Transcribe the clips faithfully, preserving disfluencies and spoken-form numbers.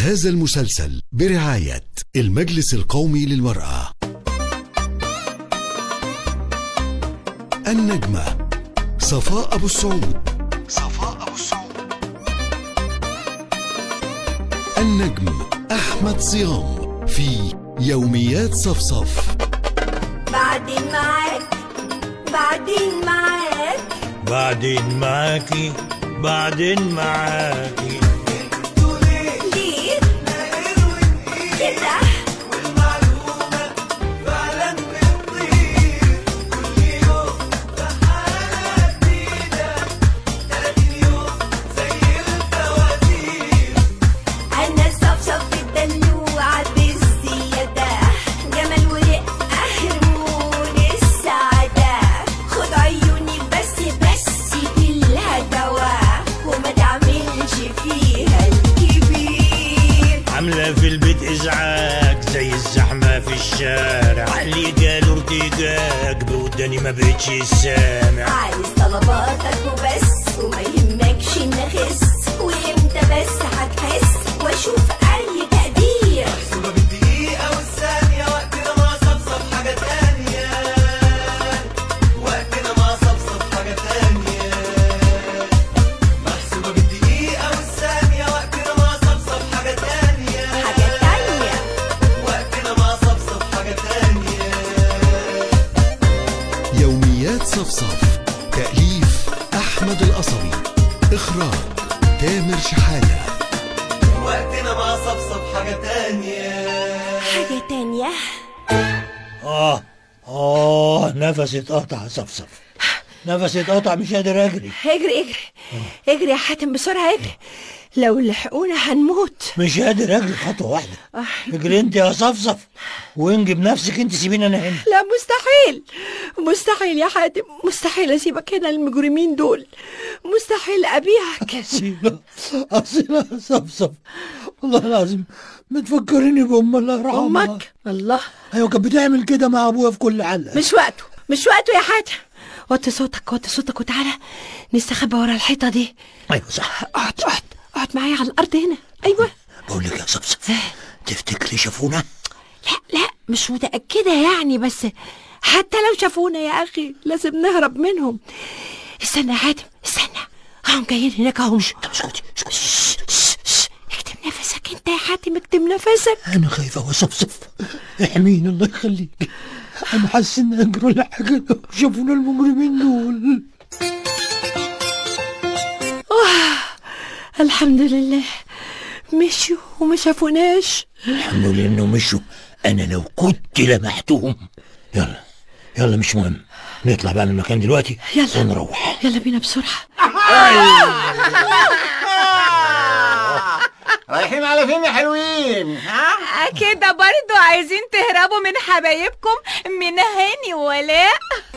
هذا المسلسل برعاية المجلس القومي للمرأة. النجمة صفاء أبو السعود. صفاء أبو السعود. النجم أحمد صيام في يوميات صفصف. بعدين معاك بعدين معاك بعدين معاكي بعدين معاكي. ليه كده والمعلومة فعلا بتطير كل يوم بحالة جديدة تلاتين يوم زي الفواتير. أنا صفصف الدلوعة بالزيادة جمال ورقة هرمون السعادة. خد عيوني بس بس بالهدوى وما تعملش فيها الكبير. عاملة في البيت إزعاج زي الزحمة في الشارع. اللي جاله ارتجاج بوداني ما بقتش سامع. عايز طلباتك وبس وما يهمكش نخس. وامتى بس هتحس واشوف اي تقدير. محسوبة بالدقيقة والثانية وقتنا مع صفصف حاجة تانية. وقتنا مع صفصف حاجة تانية. محسوبة بالدقيقة والثانية وقتنا مع صفصف حاجة تانية. حاجة تانية وقتنا مع صفصف حاجة تانية. يوميات صفصف. تأليف أحمد القصبي. إخراج تامر شحاتة. وقتنا مع صفصف حاجة تانية. حاجة تانية. آه آه نفسي اتقطع صفصف. نفسي اتقطع مش قادر أجري. اجري اجري اجري يا حاتم بسرعة اجري. لو لحقونا هنموت. مش قادر أجري خطوة واحدة. اجري أنت يا صفصف وانجي بنفسك أنت، سيبيني أنا هنا. لا مستحيل مستحيل يا حاتم، مستحيل اسيبك هنا للمجرمين دول. مستحيل ابيعك. أصيلة أصيلة يا صفصف، والله العظيم بتفكريني بأم الله يرحمها. امك الله. أيوة كانت بتعمل كده مع أبويا في كل علقة. مش وقته مش وقته يا حاتم. وطي صوتك وطي صوتك وتعالى نستخبى ورا الحيطة دي. أيوة صح. اقعد اقعد اقعد معايا على الارض هنا. ايوه بقول لك يا صفصف، تفتكري شافونا؟ لا لا مش متأكدة يعني، بس حتى لو شافونا يا أخي لازم نهرب منهم. استنى يا حاتم استنى، هم جايين هناك اهم. طب اسكتي اسكتي. اكتم نفسك انت يا حاتم، اكتم نفسك. أنا خايفة يا صفصف، احميني الله يخليك. أنا حاسس إن أجروا ولا حاجة لو شافونا المجرمين دول. آه الحمد لله مشوا وما شافوناش. الحمد لله إنه مشوا. أنا لو كنت لمحتهم. يلا يلا مش مهم، نطلع بقى من المكان دلوقتي يلا ونروح. يلا بينا بسرعة. رايحين على فين يا حلوين؟ ها؟ كده برضو عايزين تهربوا من حبايبكم من هاني وولاء؟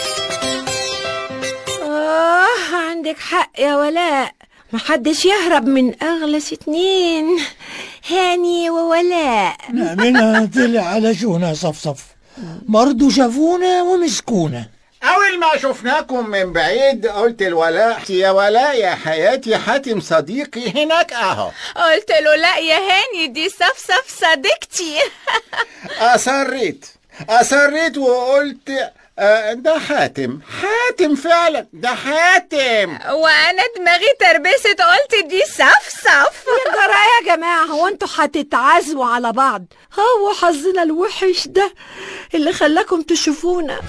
آه عندك حق يا ولاء، محدش يهرب من أغلس اتنين، هاني وولاء. نعملها طلع على شونا صفصف، برضو شافونا ومسكونا. أول ما شفناكم من بعيد قلت الولاء يا ولاء يا حياتي حاتم صديقي هناك أهو. قلت له لا يا هاني دي صفصف صديقتي. أصريت أصريت وقلت آه ده حاتم حاتم فعلا ده حاتم. وانا دماغي تربست قلت دي صفصف. يا جرى يا جماعة، هو انتوا هتتعازوا على بعض؟ هو حظنا الوحش ده اللي خلاكم تشوفونا.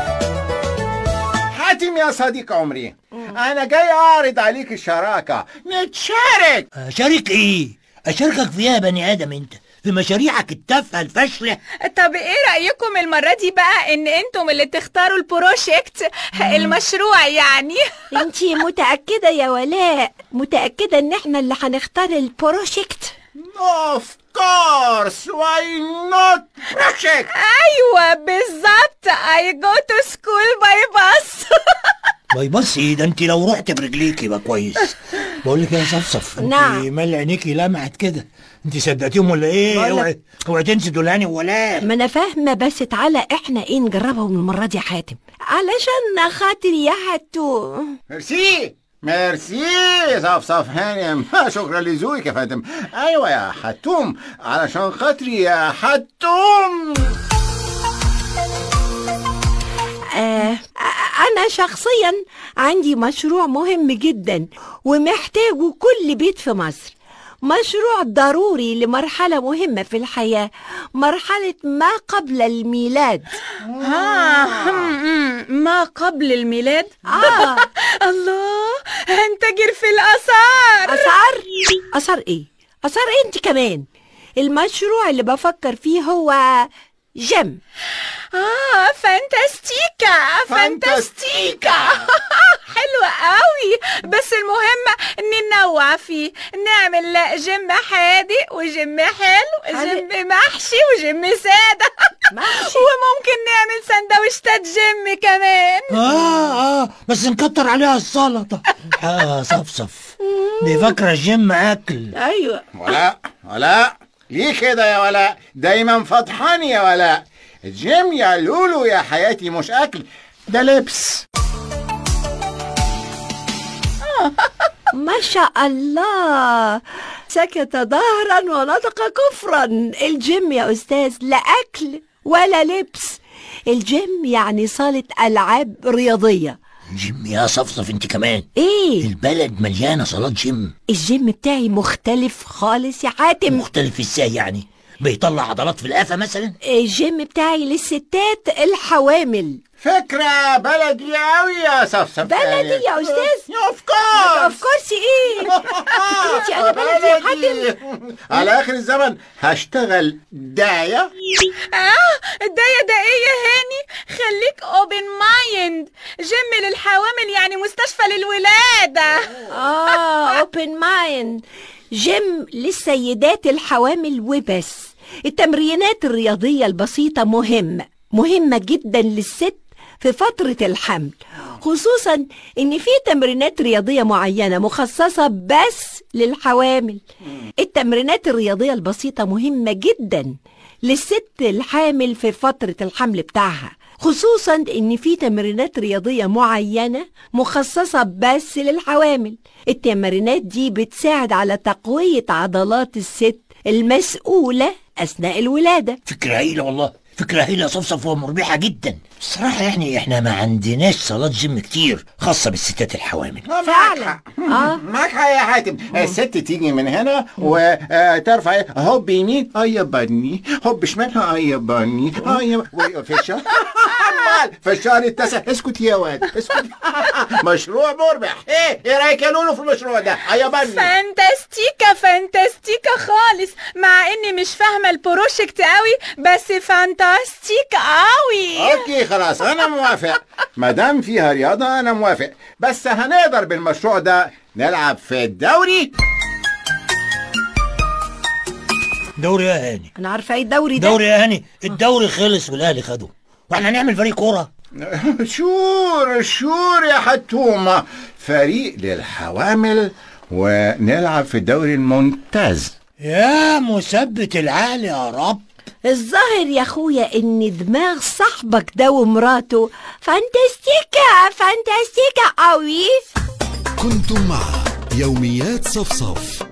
حاتم يا صديق عمري، أنا جاي أعرض عليك الشراكة، نتشارك. أشارك إيه؟ أشاركك فيها يا بني آدم أنت، في مشاريعك التافهة الفاشلة. طب ايه رأيكم المرة دي بقى ان انتم اللي تختاروا البروجيكت، المشروع يعني؟ انتي متأكدة يا ولاء؟ متأكدة ان احنا اللي هنختار البروجيكت؟ Of course, why not project? ايوه بالظبط. I go to school by bus. باي بص ايه ده، انت لو رحت برجليك يبقى كويس. بقول لك يا صفصف، انت نعم. مال عينيكي لمعت كده، انت صدقتيهم ولا ايه؟ اوعي اوعي تنسي دول هاني ولا. ما انا فاهمة، بس تعالى احنا ايه نجربهم المرة دي يا حاتم علشان خاطر يا حتو. ميرسي ميرسي صفصف هانم. شكرا لذوقك يا فندم. ايوه يا حتوم، علشان خاطري يا حتوم. آه أنا شخصيا عندي مشروع مهم جدا ومحتاجه كل بيت في مصر. مشروع ضروري لمرحلة مهمة في الحياة، مرحلة ما قبل الميلاد. آه ما قبل الميلاد؟ آه الله، هنتاجر في الآثار. أثار؟ أثار إيه؟ أثار إيه أنت كمان؟ المشروع اللي بفكر فيه هو جيم. آه فانتاستيكا فانتاستيكا. حلوة قوي، بس المهم ننوع فيه، نعمل لا جيم حادق وجيم حلو، جيم محشي وجيم سادة. محشي. وممكن نعمل سندوتشات جيم كمان. اه اه بس نكتر عليها السلطة. اه صفصف، دي فاكرة الجيم أكل. أيوة. ولاء ولاء، ليه كده يا ولاء؟ دايما فضحاني يا ولاء. الجيم يا لولو يا حياتي مش أكل، ده لبس. ما شاء الله، سكت ظهرا ونطق كفرا. الجيم يا أستاذ لا أكل ولا لبس، الجيم يعني صالة ألعاب رياضية. جيم يا صفصف انت كمان؟ ايه؟ البلد مليانة صالات جيم. الجيم بتاعي مختلف خالص يا حاتم. مختلف ازاي يعني؟ بيطلع عضلات في القفا مثلا؟ الجيم بتاعي للستات الحوامل. فكرة بلدي أوي يا صفصف. بلدي يا أستاذ؟ اوف كورس. اوف كورس ايه؟ انت انا بلدي يا حاتم. على آخر الزمن هشتغل داعية. اه الداية ده ايه يا هاني؟ خليك اوبن مايند. جيم للحوامل يعني مستشفى للولادة. اه اوبن مايند، جيم للسيدات الحوامل وبس. التمرينات الرياضية البسيطة مهمة مهمة جدا للست في فترة الحمل، خصوصا ان في تمرينات رياضية معينة مخصصة بس للحوامل. التمرينات الرياضية البسيطة مهمة جدا للست الحامل في فترة الحمل بتاعها، خصوصا ان في تمرينات رياضية معينة مخصصة بس للحوامل. التمرينات دي بتساعد على تقوية عضلات الست المسؤولة اثناء الولادة. فكرة هايلة والله، فكرة هايلة صفصف ومربحة جدا. الصراحة يعني احنا ما عندناش صالات جيم كتير خاصة بالستات الحوامل. فعلا. اه معاك حق يا حاتم. الست تيجي من هنا وترفع هوب يمين اي بني، هوب شمال اي بني اي في الشهر. في الشهر التاسع اسكت يا واد اسكت. مشروع مربح. ايه ايه رايك يا لولو في المشروع ده؟ اي بني. فانتاستيكا فانتاستيكا خالص، مع اني مش فاهمة البروجكت قوي، بس فانتاستيكا قوي. اوكي خلاص انا موافق، ما دام فيها رياضه انا موافق، بس هنقدر بالمشروع ده نلعب في الدوري. دوري يا هاني؟ انا عارفة ايه الدوري ده. دوري يا هاني، الدوري خلص والاهلي خده، واحنا هنعمل فريق كورة. شور شور يا حتومة، فريق للحوامل ونلعب في الدوري الممتاز. يا مثبت العقل يا رب. الظاهر يا اخويا ان دماغ صاحبك ده ومراته فانتاستيكا فانتاستيكا قوي. كنتم مع يوميات صفصف.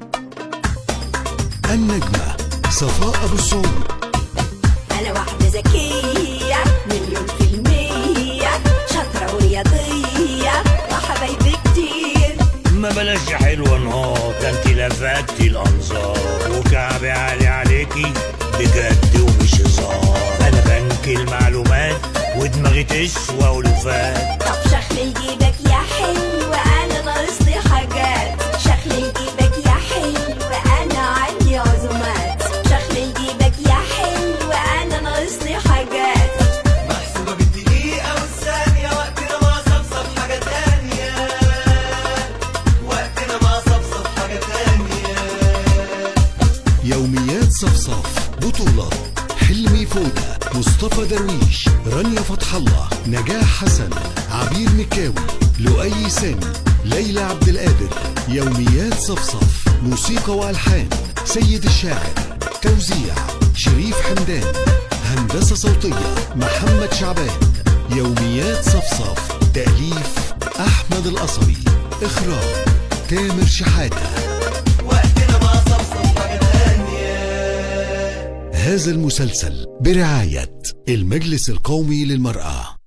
النجمة صفاء أبو السعود. انا واحدة ذكية مليون في المية، شاطرة ورياضية وحبايبي كتير. ما بلاش يا حلوة نهار، ده انت لفتي الانظار وكعبي عالي عليكي بجد ومش هزار. انا بنك المعلومات ودماغي تسوى ولوفات. طب شخلي جيبك يا حلو انا ناقصلي حاجات، شخلي جيبك يا حلو انا عندي عزومات، شخلي جيبك يا حلو انا ناقصلي حاجات. محسوبة بالدقيقة والثانية، وقتنا مع صفصف حاجة تانية، وقتنا مع صفصف حاجة تانية. يوميات صفصف. بطولة حلمي فودة، مصطفى درويش، رانيا فتح الله، نجاح حسن، عبير مكاوي، لؤي سامي، ليلى عبد القادر. يوميات صفصف. موسيقى والحان سيد الشاعر، توزيع شريف حمدان، هندسة صوتية محمد شعبان. يوميات صفصف. تأليف أحمد القصبي. إخراج تامر شحاتة. وقتنا ما صفصف حاجة تانية. هذا المسلسل برعاية المجلس القومي للمرأة.